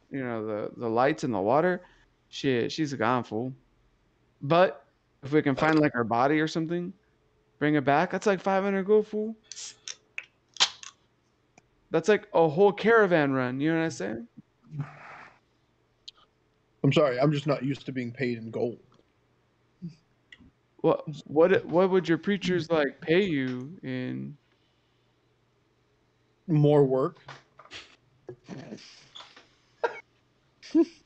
the lights in the water, shit, she's gone, fool. But if we can find like her body or something, bring it back, that's like 500 gold, fool. That's like a whole caravan run. You know what I'm saying? I'm sorry, I'm just not used to being paid in gold. What would your preachers like pay you in? More work.